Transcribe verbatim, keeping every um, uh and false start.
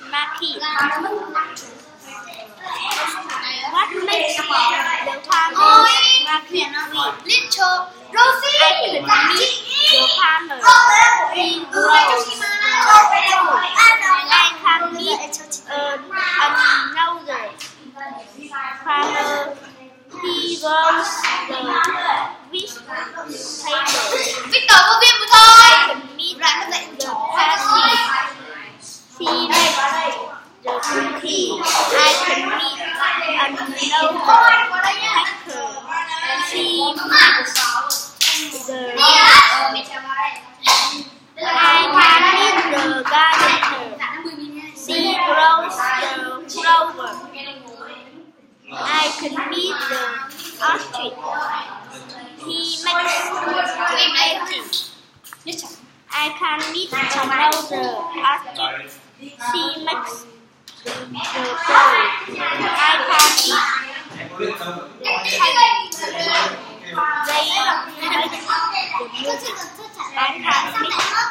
market. What makes the farmer market sweet? Little Rosie. I can meet the farmer. He grows the food. I can meet uh, another farmer. He grows the vegetables. Victor vô viêm của I thôi. can meet the party. He makes the cookie. I can meet another hacker. She makes the I can meet the gardener. She grows the flower. I can meet the ostrich. He makes the eggs. I can meet another ostrich. She makes the bird. I can meet the kite. They make the music. I can meet